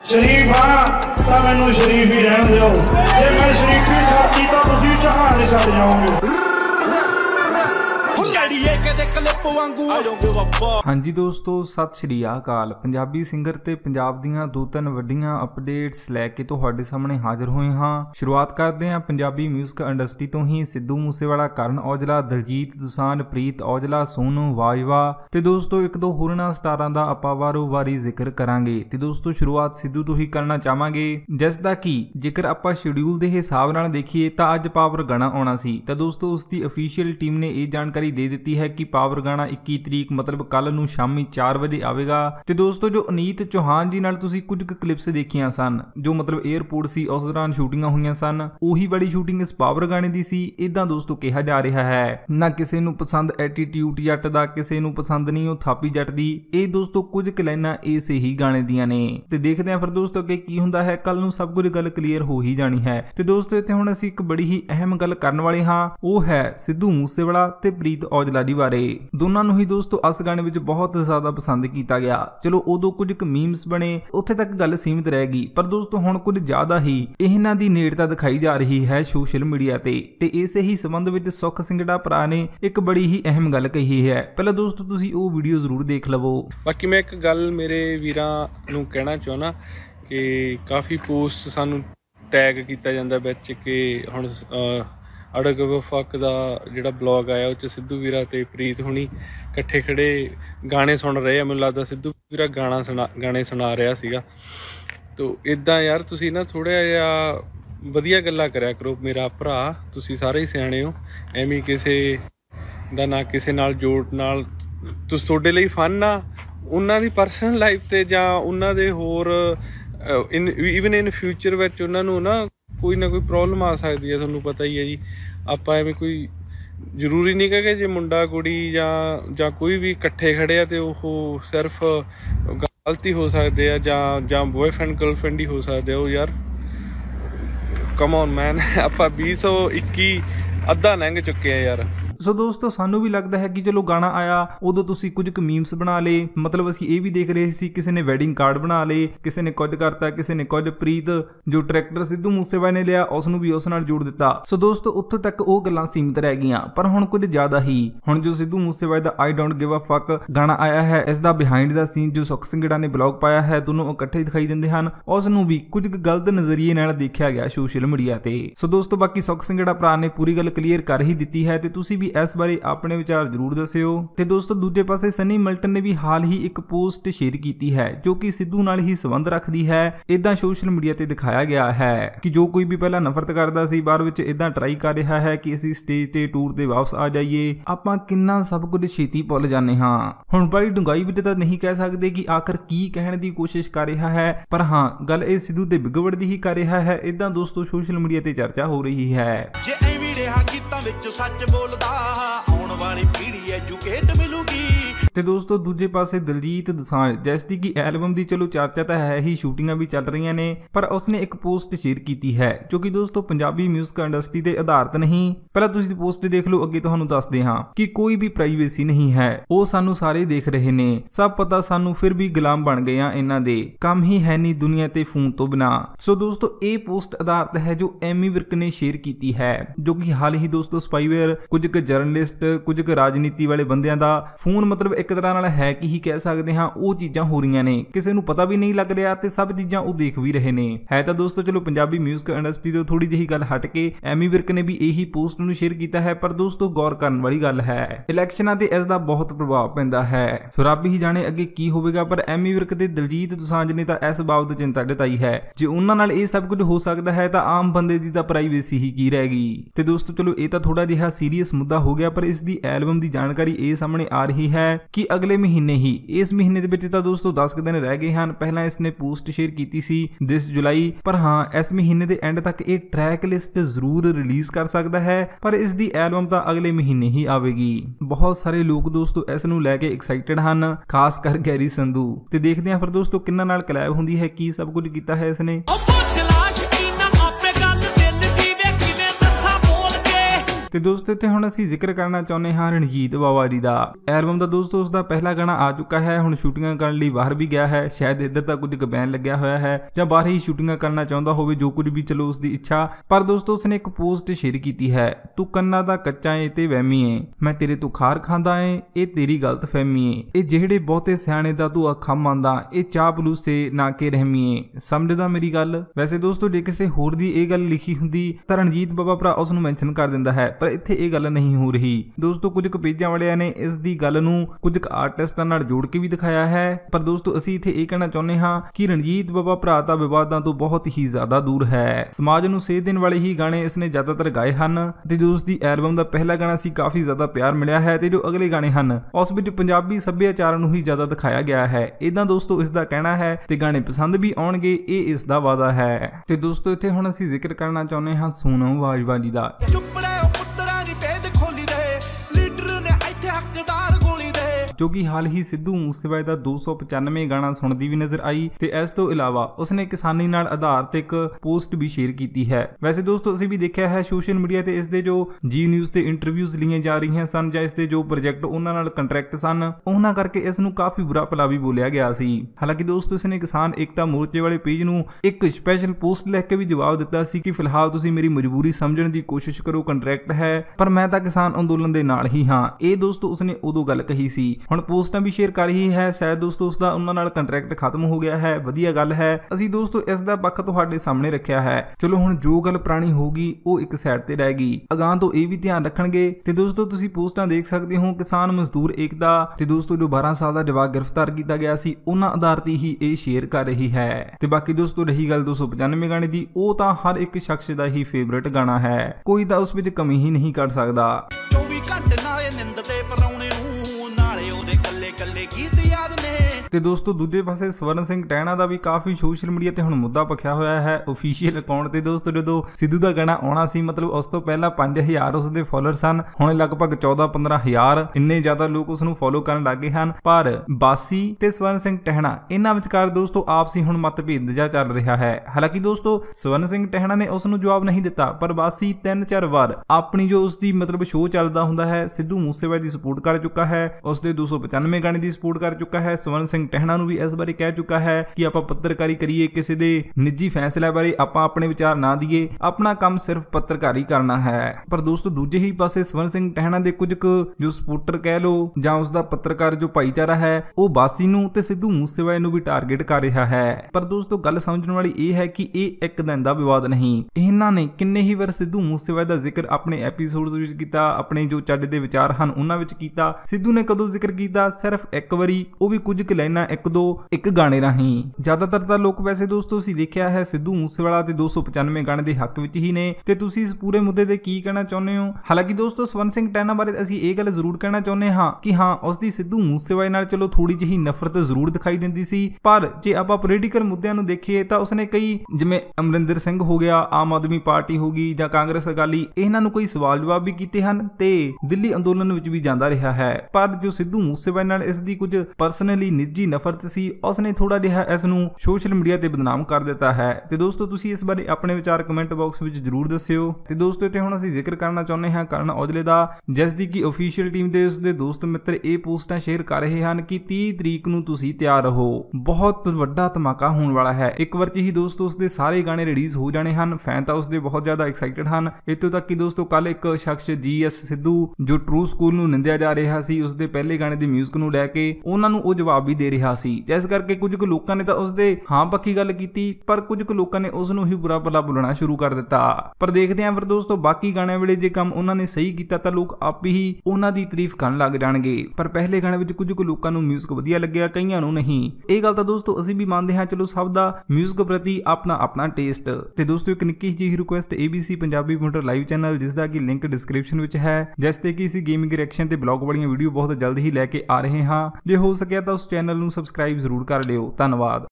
शरीफ हाँ तो मैनू शरीफ ही रहन दो, जे मैं शरीफी छाती तो तुसीं जहान छड़ जाओगे। हाँ जी दोस्तों, सत श्री अकाल। पंजाबी सिंगर ते पंजाब दीयां दो तीन वड्डियां अपडेट्स लैके तुहाडे सामने हाजिर होए हाँ। शुरुआत करते हैं पंजाबी म्यूजिक इंडस्ट्री तो ही। सिद्धू मूसेवाला, करण औजला, दलजीत दोसांझ, प्रीत औजला, सोनू बाजवा ते दोस्तों एक दो होरना स्टारां दा आपां वारो वारी जिक्र करांगे। ते दोस्तों शुरुआत सिद्धू तो ही करना चाहांगे, जिस दा कि जेकर आपां शेड्यूल दे हिसाब नाल देखीए तां अज पावर गाना आउणा सी। तां दोस्तों उसकी अफीशियल टीम ने यह जानकारी दे दी है कि पावर गाना 21 तरीक मतलब कल नूं शामी 4 वजे आवेगा। ते दोस्तों जो अनीत चौहान जी नाल तुसीं कुछ क्लिप्स देखियां सन, जो मतलब एयरपोर्ट सी उस दौरान शूटिंगां हुईयां सन, उही वाली शूटिंग इस पावर गाने दी सी। इदां दोस्तों कहा जा रहा है ना किसी नूं पसंद एटीट्यूड जट दा, किसी नूं पसंद नहीं ओ थापी जट दी। ये दोस्तों कुछ लाइनां इस ही गाने दियां ने। ते देखदे हां फिर दोस्तों अगे की हुंदा है। कल नूं सब कुछ गल क्लीयर हो ही जानी है। ते दोस्तों इत्थे हुण असीं एक बड़ी ही अहम गल करन वाले हां, वो है सिद्धू मूसेवाला ते प्रीत औजला जी बारे। दोनों नूं ही दोस्तों इस गाने विच बहुत ज्यादा पसंद किया गया। चलो उदों कुछ मीम्स बने, उत्थे तक गल सीमित रहेगी, पर दोस्तों हुण कुछ ज्यादा ही इन्हां दी नेड़ता दिखाई जा रही है सोशल मीडिया ते। इसे ही संबंध विच सुख सिंगड़ा भरा ने एक बड़ी ही अहम गल कही है। पहले दोस्तों तुसीं वो वीडियो जरूर देख लवो। बाकी मैं एक गल मेरे वीरां नूं कहना चाहुंदा कि काफ़ी पोस्ट सानूं टैग किया जाता विच कि हुण अड़ग वफक का जिहड़ा ब्लॉग आया उस सिद्धू वीरा ते प्रीत हुणी इकट्ठे खड़े गाने सुन रहे हैं। मैनूं लगदा सिद्धू वीरा गाने सुना रहा सीगा। तो इदां यार तुसीं ना थोड़ा जिहा वधिया गल्लां करया करो मेरा भरा, तुसीं सारे ही सियाणे हो। एवें किसे दा ना किसे नाल जोड़ नाल तुहाडे लई फन आ, उन्हां दी परसनल लाइफ ते जां उन्हां दे होर ईवन इन फ्यूचर विच उन्हां नूं ना कोई प्रॉब्लम आ सकती है। तुहानूं पता ही है जी, आपां एवें कोई जरूरी नहीं कि जे मुंडा कुड़ी जां कोई भी इकट्ठे खड़े आ ते ओह सिर्फ गलती हो सकते हैं जां बॉयफ्रेंड गर्लफ्रेंड ही हो सकते हो। यार कम ऑन मैन, आपां 2021 अद्धा लंघ चुके हैं यार। सो दोस्तों सानू भी लगता है कि चलो गाना आया उदों तुसी कुछ मीम्स बना ले, मतलब असीं ये भी देख रहे सी किसी ने वैडिंग कार्ड बना ले, किसी ने कुछ करता, किसी ने कुछ। प्रीत जो ट्रैक्टर सिद्धू मूसेवाले ने लिया उसनूं भी उस नाल जोड़ दिता। सो दोस्तों उत्थों तक वो गल्लां सीमित रह गईयां, पर हुण कुछ ज्यादा ही हुण जो सिद्धू मूसेवाले दा I don't give a fuck गाना आया है, इसदा बिहाइंड दा सीन जो सुख सिंगड़ा ने ब्लॉग पाया है, दोनों इकट्ठे दिखाई दिंदे हन। उसनूं भी कुछ गलत नजरिए नाल देखिया गया सोशल मीडिया ते। सो दोस्तों बाकी सुख सिंगड़ा भरा ने पूरी गल क्लीयर कर ही दित्ती है ते तुसीं भी इस बारे अपने विचार जरूर दस्सिओ। ते दोस्तों दूजे पासे सनी मल्टन ने भी हाल ही एक पोस्ट शेयर की है जो कि सिद्धू नाल ही संबंध रखती है। इदां सोशल मीडिया ते दिखाया गया है कि जो कोई भी पहला नफरत करदा सी बार विच इदां ट्राई कर रहा है कि असीं स्टेज ते टूर ते वापस आ जाइए, आपां किन्ना सब कुछ छेती भुल जाने हां। हुण भाई डुंगाई विच तां नहीं कह सकते कि आखिर की कहण दी कोशिश कर रहा है, पर हाँ गल ये सिद्धू दे बिगवड़ दी ही कर रहा है। इदां दोस्तों सोशल मीडिया ते चर्चा हो रही है। जे एवीं रहा गीतां विच सच बोलदा आउण वाली पीढ़ी एजुकेट मिलूगी। ते दोस्तों दूजे पासे दलजीत दोसांझ जिसदी की एल्बम दी चलो चर्चा तो है ही, शूटिंगां भी चल रही ने, पर उसने एक पोस्ट शेयर की है जो कि दोस्तों पंजाबी म्यूजिक इंडस्ट्री ते आधारित नहीं। पहला तुसीं पोस्ट देख लो, अगे तुहानूं दसदे हां कि कोई भी प्राइवेसी नहीं है, वो सानू सारे देख रहे ने, सब पता सानू फिर भी गुलाम बन गए हां इन्हां दे, काम ही है नहीं दुनिया ते फोन तो बिना। सो दोस्तों ये पोस्ट आधारित है जो एमी विर्क ने शेयर की है, जो कि हाल ही दोस्तों स्पाईवेयर कुछ जर्नलिस्ट कुछ राजनीति वाले बंदियां दा फोन मतलब एक तरह नाल है कि ही कह सकते हाँ वो चीज़ां हो रही ने, किसी नूं पता भी नहीं लग रहा ते सब चीज़ां वो देख भी रहे ने। है तो दोस्तों चलो पंजाबी म्यूजिक इंडस्ट्री तो थोड़ी जी गल हट के एमी विर्क ने भी यही पोस्ट नूं शेयर किया है, पर दोस्तों गौर करने वाली गल है इलैक्शनां ते इसदा बहुत प्रभाव पैंदा है। सो रब ही जाने अगे की होवेगा, पर एमी विर्क ते दलजीत दोसांझ ने तां इस बाबत चिंता जताई है। जे उन्हां नाल ये सब कुछ हो सकता है तो आम बंदे दी तां प्राइवेसी ही की रहेगी। ते दोस्तों चलो ये तो थोड़ा जिहा सीरीयस मुद्दा हो गया, पर इसकी एल्बम की जानकारी ये सामने आ रही है कि अगले महीने ही इस महीने दे विच तां दोस्तों 10 दिन रह गए हैं। पहला इसने पोस्ट शेयर की सी 10 जुलाई, पर हाँ इस महीने के एंड तक ये ट्रैक लिस्ट जरूर रिलीज कर सकता है, पर इसकी एल्बम तो अगले महीने ही आवेगी। बहुत सारे लोग दोस्तों इस नूं लैके एक्साइटेड हैं, खास कर गैरी संधू। ते देखते हैं फिर दोस्तों किन्ना नाल कलैब हुंदी है, की सब कुछ किया है इसने। ਤੇ ਦੋਸਤੋ ਇੱਥੇ ਹੁਣ ਅਸੀਂ ਜ਼ਿਕਰ ਕਰਨਾ ਚਾਹੁੰਦੇ ਹਾਂ ਰਣਜੀਤ ਬਾਵਾ ਜੀ ਦਾ ਐਲਬਮ ਦਾ। ਦੋਸਤੋ ਉਸ ਦਾ ਪਹਿਲਾ ਗਾਣਾ ਆ ਚੁੱਕਾ ਹੈ, ਹੁਣ ਸ਼ੂਟਿੰਗਾਂ ਕਰਨ ਲਈ ਬਾਹਰ ਵੀ ਗਿਆ ਹੈ, ਸ਼ਾਇਦ ਇੱਧਰ ਤਾਂ ਕੁਝ ਬੈਨ ਲੱਗਿਆ ਹੋਇਆ ਹੈ ਜਾਂ ਬਾਹਰ ਹੀ ਸ਼ੂਟਿੰਗਾਂ ਕਰਨਾ ਚਾਹੁੰਦਾ ਹੋਵੇ, ਜੋ ਕੁਝ ਵੀ ਚਲੋ ਉਸ ਦੀ ਇੱਛਾ। ਪਰ ਦੋਸਤੋ ਉਸਨੇ ਇੱਕ ਪੋਸਟ ਸ਼ੇਅਰ ਕੀਤੀ ਹੈ, ਤੂੰ ਕੰਨਾਂ ਦਾ ਕੱਚਾ ਏ ਤੇ ਵਹਿਮੀ ਏ, ਮੈਂ ਤੇਰੇ ਤੋਂ ਖਾਰ ਖਾਂਦਾ ਏ, ਇਹ ਤੇਰੀ ਗਲਤ ਫਹਿਮੀ ਏ, ਇਹ ਜਿਹੜੇ ਬਹੁਤੇ ਸਿਆਣੇ ਦਾ ਤੂੰ ਅੱਖਾਂ ਮੰਨਦਾ, ਇਹ ਚਾਹ ਬਲੂਸੇ ਨਾ ਕੇ ਰਹਿਮੀ ਏ, ਸਮਝਦਾ ਮੇਰੀ ਗੱਲ। ਵੈਸੇ ਦੋਸਤੋ ਜੇ ਕਿਸੇ ਹੋਰ ਦੀ ਇਹ ਗੱਲ ਲਿਖੀ ਹੁੰਦੀ ਤਾਂ ਰਣਜੀਤ ਬਾਵਾ ਭਰਾ ਉਸ ਨੂੰ ਮੈਂਸ਼ਨ ਕਰ ਦਿੰਦਾ ਹੈ, ਪਰ ਇੱਥੇ ਇਹ ਗੱਲ ਨਹੀਂ ਹੋ ਰਹੀ ਦੋਸਤੋ। ਕੁਝ ਕੁ ਪੇਜਾਂ ਵਾਲਿਆਂ ਨੇ ਇਸ ਦੀ ਗੱਲ ਨੂੰ ਕੁਝ ਕੁ ਆਰਟਿਸਟਾਂ ਨਾਲ ਜੋੜ ਕੇ ਵੀ ਦਿਖਾਇਆ ਹੈ, ਪਰ ਦੋਸਤੋ ਅਸੀਂ ਇੱਥੇ ਇਹ ਕਹਿਣਾ ਚਾਹੁੰਦੇ ਹਾਂ ਕਿ ਰਣਜੀਤ ਬਾਵਾ ਭਰਾ ਤਾਂ ਵਿਵਾਦਾਂ ਤੋਂ ਬਹੁਤ ਹੀ ਜ਼ਿਆਦਾ ਦੂਰ ਹੈ। ਸਮਾਜ ਨੂੰ ਸੇਧ ਦੇਣ ਵਾਲੇ ਹੀ ਗਾਣੇ ਇਸਨੇ ਜ਼ਿਆਦਾਤਰ ਗਾਏ ਹਨ ਤੇ ਜੋ ਉਸ ਦੀ ਐਲਬਮ ਦਾ ਪਹਿਲਾ ਗਾਣਾ ਸੀ ਕਾਫੀ ਜ਼ਿਆਦਾ ਪਿਆਰ ਮਿਲਿਆ ਹੈ ਤੇ ਜੋ ਅਗਲੇ ਗਾਣੇ ਹਨ ਉਸ ਵਿੱਚ ਪੰਜਾਬੀ ਸੱਭਿਆਚਾਰ ਨੂੰ ਹੀ ਜ਼ਿਆਦਾ ਦਿਖਾਇਆ ਗਿਆ ਹੈ। ਇਦਾਂ ਦੋਸਤੋ ਇਸ ਦਾ ਕਹਿਣਾ ਹੈ ਤੇ ਗਾਣੇ ਪਸੰਦ ਵੀ ਆਉਣਗੇ, ਇਹ ਇਸ ਦਾ ਵਾਅਦਾ ਹੈ। ਤੇ ਦੋਸਤੋ ਇੱਥੇ ਹੁਣ ਅਸੀਂ ਜ਼ਿਕਰ ਕਰਨਾ ਚਾਹੁੰਦੇ ਹਾਂ ਸੋਨਮ ਬਾਜਵਾ ਜੀ ਦਾ। ਜੋ ਕਿ ਹਾਲ ਹੀ ਸਿੱਧੂ ਮੂਸੇਵਾਲੇ ਦਾ 295 ਗਾਣਾ ਸੁਣਦੀ ਵੀ ਨਜ਼ਰ ਆਈ ਤੇ ਇਸ ਤੋਂ ਇਲਾਵਾ ਉਸਨੇ ਕਿਸਾਨੀ ਨਾਲ ਆਧਾਰਿਤ ਇੱਕ ਪੋਸਟ ਵੀ ਸ਼ੇਅਰ ਕੀਤੀ ਹੈ। ਵੈਸੇ ਦੋਸਤੋ ਅਸੀਂ ਵੀ ਦੇਖਿਆ ਹੈ ਸੋਸ਼ਲ ਮੀਡੀਆ ਤੇ ਇਸ ਦੇ ਜੋ ਜੀ ਨਿਊਜ਼ ਤੇ ਇੰਟਰਵਿਊਜ਼ ਲਈਆਂ ਜਾ ਰਹੀਆਂ ਸਨ ਜਾਂ ਇਸ ਦੇ ਜੋ ਪ੍ਰੋਜੈਕਟ ਉਹਨਾਂ ਨਾਲ ਕੰਟਰੈਕਟ ਸਨ, ਉਹਨਾਂ ਕਰਕੇ ਇਸ ਨੂੰ ਕਾਫੀ ਬੁਰਾ ਭਲਾ ਵੀ ਬੋਲਿਆ ਗਿਆ ਸੀ। ਹਾਲਾਂਕਿ ਦੋਸਤੋ ਇਸਨੇ ਕਿਸਾਨ ਏਕਤਾ ਮੋਰਚੇ ਵਾਲੇ ਪੇਜ ਨੂੰ ਇੱਕ ਸਪੈਸ਼ਲ ਪੋਸਟ ਲਿਖ ਕੇ ਵੀ ਜਵਾਬ ਦਿੱਤਾ ਸੀ ਕਿ ਫਿਲਹਾਲ ਤੁਸੀਂ ਮੇਰੀ ਮਜਬੂਰੀ ਸਮਝਣ ਦੀ ਕੋਸ਼ਿਸ਼ ਕਰੋ, ਕੰਟਰੈਕਟ ਹੈ ਪਰ ਮੈਂ ਤਾਂ ਕਿਸਾਨ ਅੰਦੋਲਨ ਦੇ ਨਾਲ ਹੀ ਹਾਂ। ਇਹ ਦੋਸਤੋ ਉਸਨੇ ਉਦੋਂ ਗੱਲ ਕਹੀ ਸੀ, ਹੁਣ ਪੋਸਟਾਂ ਵੀ ਸ਼ੇਅਰ ਕਰ ਰਹੀ ਹੈ, ਸ਼ਾਇਦ ਦੋਸਤੋ ਉਸਦਾ ਉਹਨਾਂ ਨਾਲ ਕੰਟਰੈਕਟ ਖਤਮ ਹੋ ਗਿਆ ਹੈ, ਵਧੀਆ ਗੱਲ ਹੈ। ਅਸੀਂ ਦੋਸਤੋ ਇਸ ਦਾ ਪੱਖ ਤੁਹਾਡੇ ਸਾਹਮਣੇ ਰੱਖਿਆ ਹੈ। ਚਲੋ ਹੁਣ ਜੋ ਗੱਲ ਪੁਰਾਣੀ ਹੋਗੀ ਉਹ ਇੱਕ ਸਾਈਡ ਤੇ ਰਹਿ ਗਈ, ਅਗਾਂਹ ਤੋਂ ਇਹ ਵੀ ਧਿਆਨ ਰੱਖਣਗੇ। ਤੇ ਦੋਸਤੋ ਤੁਸੀਂ ਪੋਸਟਾਂ ਦੇਖ ਸਕਦੇ ਹੋ ਕਿਸਾਨ ਮਜ਼ਦੂਰ ਏਕਤਾ ਤੇ ਦੋਸਤੋ ਜੋ 12 ਸਾਲ ਦਾ ਜਵਾਕ ਗ੍ਰਿਫਤਾਰ ਕੀਤਾ ਗਿਆ ਸੀ ਉਹਨਾਂ ਆਧਾਰਿਤ ਹੀ ਇਹ ਸ਼ੇਅਰ ਕਰ ਰਹੀ ਹੈ। ਤੇ ਬਾਕੀ ਦੋਸਤੋ ਰਹੀ ਗੱਲ 295 ਗਾਣੇ ਦੀ, ਉਹ ਤਾਂ ਹਰ ਇੱਕ ਸ਼ਖਸ ਦਾ ਹੀ ਫੇਵਰੇਟ ਗਾਣਾ ਹੈ, ਕੋਈ ਤਾਂ ਉਸ ਵਿੱਚ ਕਮੀ ਹੀ ਨਹੀਂ ਕੱਢ ਸਕਦਾ। 24 ਘੰਟੇ ਨਾਲੇ ਨਿੰਦ ਤੇ ਪਰਾਉਣੇ ਨੂੰ ਨਾਲੇ ਉਹਦੇ ਕੱਲੇ ਕੱਲੇ ਗੀਤ ਯਾਦ ਨੇ। ਤੇ ਦੋਸਤੋ ਦੂਜੇ ਪਾਸੇ ਸਵਰਨ ਸਿੰਘ ਟਹਿਣਾ ਦਾ ਵੀ ਕਾਫੀ ਸੋਸ਼ਲ ਮੀਡੀਆ ਤੇ ਹੁਣ ਮੁੱਦਾ ਪਖਿਆ ਹੋਇਆ ਹੈ ਅਫੀਸ਼ੀਅਲ ਅਕਾਊਂਟ ਤੇ। ਦੋਸਤੋ ਜਦੋਂ ਸਿੱਧੂ ਦਾ ਗਾਣਾ ਆਉਣਾ ਸੀ, ਮਤਲਬ ਉਸ ਤੋਂ ਪਹਿਲਾਂ 5000 ਉਸਦੇ ਫਾਲੋਅਰ ਸਨ, ਹੁਣ ਲਗਭਗ 14-15,000 ਇੰਨੇ ਜ਼ਿਆਦਾ ਲੋਕ ਉਸ ਨੂੰ ਫੋਲੋ ਕਰਨ ਲੱਗੇ ਹਨ। ਪਰ ਬਾਸੀ ਤੇ ਸਵਰਨ ਸਿੰਘ ਟਹਿਣਾ ਇਹਨਾਂ ਵਿਚਕਾਰ ਦੋਸਤੋ ਆਪਸੀ ਹੁਣ ਮਤਭੇਦ ਜਿਹਾ ਚੱਲ ਰਿਹਾ ਹੈ। ਹਾਲਾਂਕਿ ਦੋਸਤੋ ਸਵਰਨ ਸਿੰਘ ਟਹਿਣਾ ਨੇ ਉਸ ਨੂੰ ਜਵਾਬ ਨਹੀਂ ਦਿੱਤਾ, ਪਰ ਬਾਸੀ 3-4 ਵਾਰ ਆਪਣੀ ਜੋ ਉਸ ਦੀ ਮਤਲਬ ਸ਼ੋਅ ਚੱਲਦਾ ਹੁੰਦਾ ਹੈ ਸਿੱਧੂ ਮੂਸੇਵਾਲੇ ਦੀ ਸਪੋਰਟ ਕਰ ਚੁੱਕਾ ਹੈ, ਉਸ ਦੇ 295 ਗਾਣੇ ਦੀ ਸਪੋਰਟ ਕਰ ਚੁੱਕਾ ਹੈ। ਸਵਰਨ ਸਿੰਘ ਟਹਿਣਾ ਨੂੰ ਵੀ ਇਸ ਬਾਰੇ ਕਹਿ ਚੁੱਕਾ ਹੈ ਕਿ ਆਪਾਂ ਪੱਤਰਕਾਰੀ ਕਰੀਏ, ਕਿਸੇ ਦੇ ਨਿੱਜੀ ਫੈਸਲੇ ਬਾਰੇ ਆਪਾਂ ਆਪਣੇ ਵਿਚਾਰ ਨਾ ਦਈਏ, ਆਪਣਾ ਕੰਮ ਸਿਰਫ ਪੱਤਰਕਾਰੀ ਕਰਨਾ ਹੈ। ਪਰ ਦੋਸਤੋ ਦੂਜੇ ਹੀ ਪਾਸੇ ਸਵਰਨ ਸਿੰਘ ਟਹਿਣਾ ਦੇ ਕੁਝ ਕੁ ਜੋ ਸਪੋਰਟਰ ਕਹਿ ਲੋ ਜਾਂ ਉਸ ਦਾ ਪੱਤਰਕਾਰ ਜੋ ਭਾਈਚਾਰਾ ਹੈ ਉਹ ਬਾਸੀ ਨੂੰ ਤੇ ਸਿੱਧੂ ਮੂਸੇਵਾਲੇ ਨੂੰ ਵੀ ਟਾਰਗੇਟ ਕਰ ਰਿਹਾ ਹੈ। ਪਰ ਦੋਸਤੋ ਗੱਲ ਸਮਝਣ ਵਾਲੀ ਇਹ ਹੈ ਕਿ ਇਹ ਇੱਕ ਦਿਨ ਦਾ ਵਿਵਾਦ ਨਹੀਂ, ਇਹਨਾਂ ਨੇ ਕਿੰਨੇ ਹੀ ਵਾਰ ਸਿੱਧੂ ਮੂਸੇਵਾਲੇ ਦਾ ਜ਼ਿਕਰ ਆਪਣੇ ਐਪੀਸੋਡਸ ਵਿੱਚ ਕੀਤਾ, ਆਪਣੇ ਜੋ ਚੱਜ ਦੇ ਵਿਚਾਰ ਹਨ ਉਹਨਾਂ ਵਿੱਚ ਕੀਤਾ। ਸਿੱਧੂ ਨੇ ਕਦੋਂ ਜ਼ਿਕਰ ਕੀਤਾ? ਸਿਰਫ ਇੱਕ ਵਾਰੀ, ਉਹ ਵੀ ਕੁਝ ਕੁ ਲਾਈਨਾਂ ਇੱਕ ਗਾਣੇ ਰਾਹੀਂ। ਜ਼ਿਆਦਾਤਰ ਤਾਂ ਲੋਕ ਵੈਸੇ ਦੋਸਤੋ ਅਸੀਂ ਦੇਖਿਆ ਹੈ ਸਿੱਧੂ ਮੂਸੇਵਾਲਾ ਤੇ 295 ਗਾਣੇ ਦੇ ਹੱਕ ਵਿੱਚ ਹੀ ਨੇ। ਤੇ ਤੁਸੀਂ ਇਸ ਪੂਰੇ ਮੁੱਦੇ ਤੇ ਕੀ ਕਹਿਣਾ ਚਾਹੁੰਦੇ ਹੋ? ਹਾਲਾਂਕਿ ਦੋਸਤੋ ਸਵਰਨ ਸਿੰਘ ਟਹਿਣਾ ਬਾਰੇ ਅਸੀਂ ਇਹ ਗੱਲ ਜ਼ਰੂਰ ਕਹਿਣਾ ਚਾਹੁੰਦੇ ਹਾਂ ਕਿ ਹਾਂ ਉਸ ਦੀ ਸਿੱਧੂ ਮੂਸੇਵਾਲੇ ਨਾਲ ਚਲੋ ਥੋੜੀ ਜਿਹੀ ਨਫ਼ਰਤ ਜ਼ਰੂਰ ਦਿਖਾਈ ਦਿੰਦੀ ਸੀ, ਪਰ ਜੇ ਆਪਾਂ ਪੋਲੀਟੀਕਲ ਮੁੱਦਿਆਂ ਨੂੰ ਦੇਖੀਏ ਤਾਂ ਉਸਨੇ ਕਈ ਜਿਵੇਂ ਅਮਰਿੰਦਰ ਸਿੰਘ ਹੋ ਗਿਆ, ਆਮ ਆਦਮੀ ਪਾਰਟੀ ਹੋ ਗਈ ਜਾਂ ਕਾਂਗਰਸ ਅਕਾਲੀ, ਇਹਨਾਂ ਨੂੰ ਕੋਈ ਸਵਾਲ ਜਵਾਬ ਵੀ ਕੀਤੇ ਹਨ ਤੇ ਦਿੱਲੀ ਅੰਦੋਲਨ ਵਿੱਚ ਵੀ ਜਾਂਦਾ ਰਿਹਾ ਹੈ। ਪਰ ਜੋ ਸਿੱਧੂ ਮੂਸੇਵਾਲੇ ਨਾਲ ਇਸ ਦੀ ਕੁਝ ਪਰਸਨਲੀ ਨਿੱਜੀ ਨਫ਼ਰਤ ਸੀ ਉਸਨੇ ਥੋੜਾ ਜਿਹਾ ਇਸ ਨੂੰ ਸੋਸ਼ਲ ਮੀਡੀਆ ਤੇ ਬਦਨਾਮ ਕਰ ਦਿੱਤਾ ਹੈ। ਤੇ ਦੋਸਤੋ ਤੁਸੀਂ ਇਸ ਬਾਰੇ ਆਪਣੇ ਵਿਚਾਰ ਕਮੈਂਟ ਬਾਕਸ ਵਿੱਚ ਜ਼ਰੂਰ ਦੱਸਿਓ। ਤੇ ਦੋਸਤੋ ਇੱਥੇ ਹੁਣ ਅਸੀਂ ਜ਼ਿਕਰ ਕਰਨਾ ਚਾਹੁੰਦੇ ਹਾਂ ਕਰਨ ਔਜਲੇ ਦਾ, ਜਿਸ ਦੀ ਕਿ ਅਫੀਸ਼ੀਅਲ ਟੀਮ ਦੇ ਉਸਦੇ ਦੋਸਤ ਮਿੱਤਰ ਇਹ ਪੋਸਟਾਂ ਸ਼ੇਅਰ ਕਰ ਰਹੇ ਹਨ ਕਿ 30 ਤਰੀਕ ਨੂੰ ਤੁਸੀਂ ਤਿਆਰ ਰਹੋ, ਬਹੁਤ ਵੱਡਾ ਧਮਾਕਾ ਹੋਣ ਵਾਲਾ ਹੈ। ਇੱਕ ਵਾਰ 'ਚ ਹੀ ਦੋਸਤੋ ਉਸਦੇ ਸਾਰੇ ਗਾਣੇ ਰਿਲੀਜ਼ ਹੋ ਜਾਣੇ ਹਨ, ਫੈਨ ਤਾਂ ਉਸਦੇ ਬਹੁਤ ਜ਼ਿਆਦਾ ਐਕਸਾਈਟਡ ਹਨ। ਇੱਥੋਂ ਤੱਕ ਕਿ ਦੋਸਤੋ ਕੱਲ ਇੱਕ ਸ਼ਖਸ GS ਸਿੱਧੂ ਜੋ ਟਰੂ ਸਕੂਲ ਨੂੰ ਨਿੰਦਿਆ ਜਾ ਰਿਹਾ ਸੀ ਉਸਦੇ ਪਹਿਲੇ ਗਾਣੇ ਦੀ ਮਿਊਜ਼ਿਕ ਨੂੰ ਲੈ ਕੇ, ਉਹਨਾਂ ਨੂੰ ਉਹ ਜਵਾਬ ਵੀ ਦੇ ਰਿਹਾ ਸੀ। ਇਸ ਕਰਕੇ ਕੁਝ ਕੁ ਲੋਕਾਂ ਨੇ ਤਾਂ ਉਸਦੇ ਹਾਂ ਪੱਕੀ ਗੱਲ ਕੀਤੀ, ਪਰ ਕੁਝ ਕੁ ਲੋਕਾਂ ਨੇ ਉਸ ਨੂੰ ਹੀ ਬੁਰਾ ਭਲਾ ਬੋਲਣਾ ਸ਼ੁਰੂ ਕਰ ਦਿੱਤਾ। ਪਰ ਦੇਖਦੇ ਆਂ ਫਿਰ ਦੋਸਤੋ ਬਾਕੀ ਗਾਣਿਆਂ ਵੇਲੇ ਜੇ ਕੰਮ ਉਹਨਾਂ ਨੇ ਸਹੀ ਕੀਤਾ ਤਾਂ ਲੋਕ ਆਪ ਹੀ ਉਹਨਾਂ ਦੀ ਤਾਰੀਫ ਕਰਨ ਲੱਗ ਜਾਣਗੇ। ਪਰ ਪਹਿਲੇ ਗਾਣੇ ਵਿੱਚ ਕੁਝ ਕੁ ਲੋਕਾਂ ਨੂੰ ਮਿਊਜ਼ਿਕ ਵਧੀਆ ਲੱਗਿਆ, ਕਈਆਂ ਨੂੰ ਨਹੀਂ। ਇਹ ਗੱਲ ਤਾਂ ਦੋਸਤੋ ਅਸੀਂ ਵੀ ਮੰਨਦੇ ਹਾਂ, ਚਲੋ ਸਭ ਦਾ ਮਿਊਜ਼ਿਕ ਪ੍ਰਤੀ ਆਪਣਾ ਟੇਸਟ। ਤੇ ਦੋਸਤੋ ਇੱਕ ਨਿੱਕੀ ਜਿਹੀ request, ABC Punjabi motor live channel ਜਿਸ ਦਾ ਕਿ ਲਿੰਕ ਡਿਸਕ੍ਰਿਪਸ਼ਨ ਵਿੱਚ ਹੈ, ਜਿਸ ਤੇ ਕਿ ਅਸੀਂ ਗੇਮਿੰਗ ਰਿਐਕਸ਼ਨ ਤੇ ਬਲੌਗ ਵਾਲੀਆਂ ਵੀਡੀਓ ਬਹੁਤ ਜਲਦ ਹੀ ਲੈ ਕੇ ਆ ਰਹੇ ਹਾਂ। ਜੇ ਹੋ ਸਕਿਆ ਤਾਂ ਉਸ ਚੈਨਲ ਨੂੰ ਸਬਸਕ੍ਰਾਈਬ ਜ਼ਰੂਰ ਕਰ ਲਿਓ। ਧੰਨਵਾਦ।